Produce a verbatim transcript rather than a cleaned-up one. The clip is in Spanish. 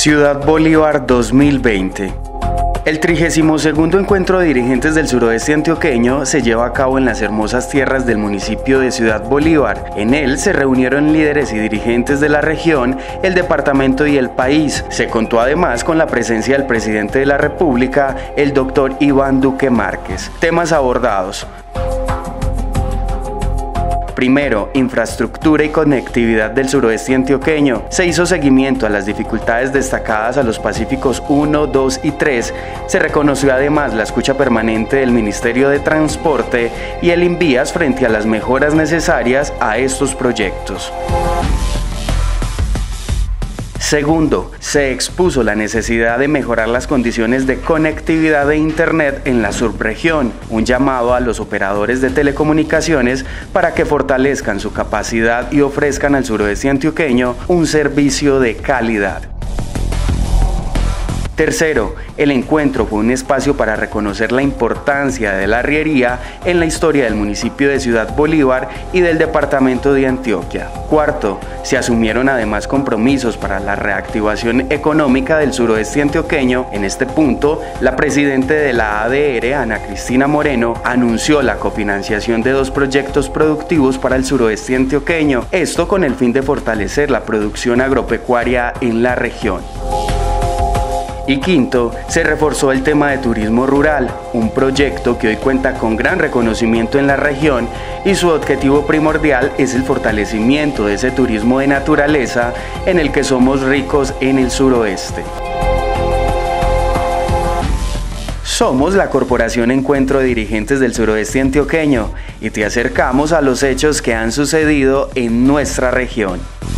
Ciudad Bolívar dos mil veinte. El trigésimo segundo Encuentro de Dirigentes del Suroeste Antioqueño se lleva a cabo en las hermosas tierras del municipio de Ciudad Bolívar. En él se reunieron líderes y dirigentes de la región, el departamento y el país. Se contó además con la presencia del presidente de la República, el doctor Iván Duque Márquez. Temas abordados: primero, infraestructura y conectividad del suroeste antioqueño. Se hizo seguimiento a las dificultades destacadas a los Pacíficos uno, dos y tres. Se reconoció además la escucha permanente del Ministerio de Transporte y el Invías frente a las mejoras necesarias a estos proyectos. Segundo, se expuso la necesidad de mejorar las condiciones de conectividad de Internet en la subregión, un llamado a los operadores de telecomunicaciones para que fortalezcan su capacidad y ofrezcan al suroeste antioqueño un servicio de calidad. Tercero, el encuentro fue un espacio para reconocer la importancia de la arriería en la historia del municipio de Ciudad Bolívar y del departamento de Antioquia. Cuarto, se asumieron además compromisos para la reactivación económica del suroeste antioqueño. En este punto, la presidenta de la A D R, Ana Cristina Moreno, anunció la cofinanciación de dos proyectos productivos para el suroeste antioqueño, esto con el fin de fortalecer la producción agropecuaria en la región. Y quinto, se reforzó el tema de turismo rural, un proyecto que hoy cuenta con gran reconocimiento en la región y su objetivo primordial es el fortalecimiento de ese turismo de naturaleza en el que somos ricos en el suroeste. Somos la Corporación Encuentro de Dirigentes del Suroeste Antioqueño y te acercamos a los hechos que han sucedido en nuestra región.